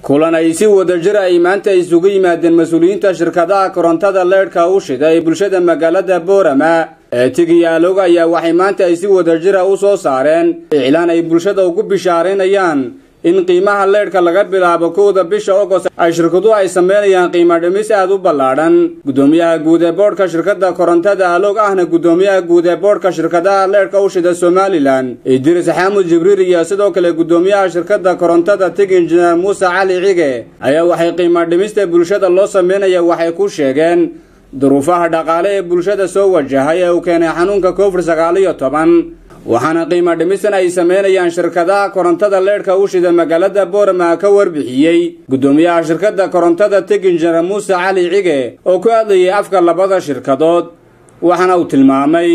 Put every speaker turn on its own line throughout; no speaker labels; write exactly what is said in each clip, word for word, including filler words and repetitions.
kulan ay si wadajir ah maanta isugu yimaadeen mas'uuliyiinta shirkadaha korontada leedhka u shiday bulshada magaalada Boorama ee Tigiyaalog ayaa waxay maanta ay si wadajir ah u soo saareen iclaan ay bulshada ugu bishaareynayaan in qiimaha leedhka laga bilaabo kowda bisha August ay shirkaduhu ay sameeyaan qiimo dhimis aad u ballaaran. Gudoomiyaha guud ee boardka shirkadda korontada Alog ahna gudoomiyaha guud ee boardka shirkadaha leedhka u shida Somaliland Idris Xamuud Jibriil iyo sidoo kale gudoomiyaha shirkadda korontada Tig Engineer Musa Cali Cige ayaa waxay qiimo dhimista bulshada loo sameeyay waxay ku sheegeen duruufaha dhaqaale ee bulshada soo wajahay ee uu keenay xanuunka Covid sagaal iyo toban. waxaana qiimo dhimisan ay sameeyaan shirkadaha korontada leedhka u shida magaalada Boorama ka warbixiyay gudoomiyaha shirkadda korontada Tig Engineer Musa Cali Cige oo ku hadlayay afka labada shirkadood waxaana uu tilmaamay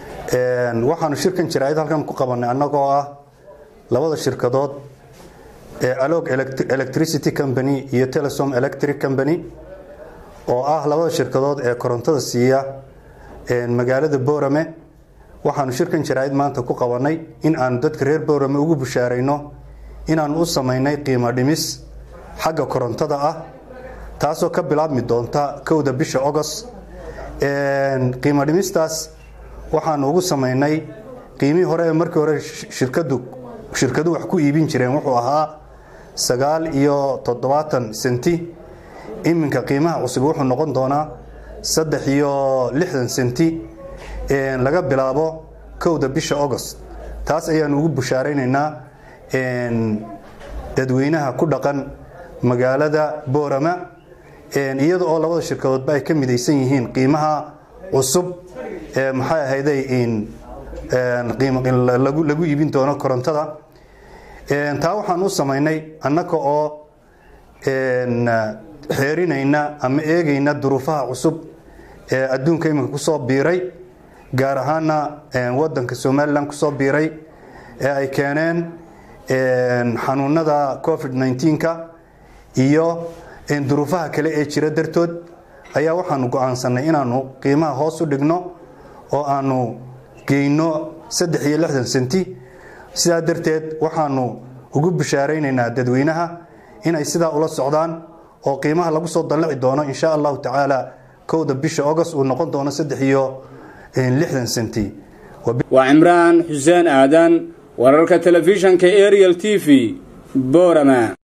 een waxaanu shirkan jiraayad halkan ku qabanay anagoo ah labada shirkadood ee Alog Electricity Company iyo Telesom Electric Company oo ah labada shirkadood ee korontada siiya ee magaalada Boorama. waxaanu shirkan jiraayad maanta ku qabanay in aan dadka reer Boorama ugu bushaareyno in aan u sameeynay qiimo dhimis xagga korontada ah taasoo ka bilaabmi doonta kowda bisha August. een qiimo dhimistaas waxaan ugu sameeynay qiimihii hore markii hore shirkadu shirkadu wax ku iibin jireen wuxuu ahaa sagaal iyo toddobaatan senti. iminka qiimaha cusub wuxuu noqon doonaa saddex iyo lixdan senti een laga bilaabo kowda bisha August. taas ayaan ugu bushaareynaa een dadweynaha ku dhaqan magaalada Boorama een iyadoo oo labada shirkadood ay ka midaysan yihiin qiimaha cusub ee maxay ahaydey in een qiimo lagu lagu iibin doono korontada. een taa waxaan u sameeynay annaka oo een xeerinayna ama eegayna duruufaha cusub ee adduunka imika ku soo biiray gaar ahaan wadanka Somaliland ku soo biiray ee ay keeneen een xanuunada Covid nineteen ka iyo in duruufaha kale ee jira dartood ayaa waxaanu go'aansanay inaanu qiimaha hoos u dhigno oo aanu geeyno saddex iyo lixdan senti. sidaa darteed waxaanu ugu bishaareynaa dadweynaha in ay sidaa ula socdaan oo qiimaha lagu soo dalaci doono insha Allah ta'ala kowda bisha August uu noqon doono saddex iyo lixdan senti.
وعمران حسين آدن ورالك تلفزيون كأريال تي في بورما.